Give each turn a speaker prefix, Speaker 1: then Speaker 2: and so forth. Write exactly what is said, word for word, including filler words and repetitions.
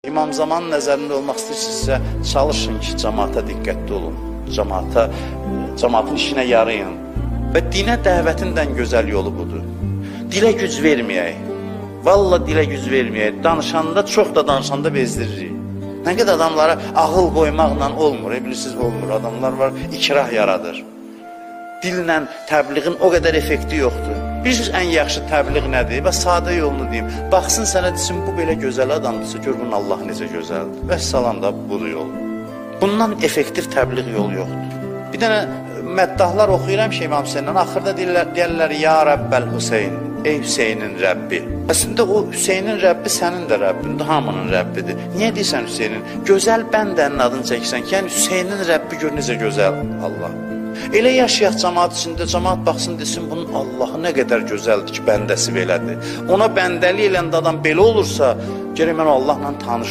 Speaker 1: İmam Zaman nəzərində olmaq istəyirsinizsə, çalışın ki, cəmaata diqqətli olun, cəmaata, cəmaatın işinə yarayın və dinə dəvətindən gözəl yolu budur. Dilə güc verməyək, valla dilə güc verməyək, danışanda, çox da danışanda bezdiririk. Nə qədər adamlara ağıl qoymaqla olmur, bilirsiniz, olmur, adamlar var, ikrah yaradır. Dillə təbliğin o qədər effekti yoxdur. Bilirsiniz, ən yaxşı təbliğ nədir? Və sadə yolunu deyim. Baxsın sənə desin, bu belə gözəl adamdırsa, gör bunun Allah necə gözəldir. Və salam da budur yol. Bundan effektiv təbliğ yolu yoxdur. Bir dənə məddahlar oxuyuram ki, İmam Hüseyndən, axırda deyirlər, deyirlər, ya Rəbbəl Hüseyin, ey Hüseynin Rəbbi. Əslində o Hüseynin Rəbbi sənin də Rəbbindir, hamının Rəbbidir. Niyə deyirsən Hüseynin? Gözəl bəndənin adını çəksən ki, yəni Hüseynin Rəbbi gör necə gözəl Allah. Elə yaşayaq cəmaat içində, cəmaat baxsın desin, bunun Allahı nə qədər gözəldir ki, bəndəsi belədir. Ona bəndəli eləndə adam belə olursa, gərək mən Allahla tanış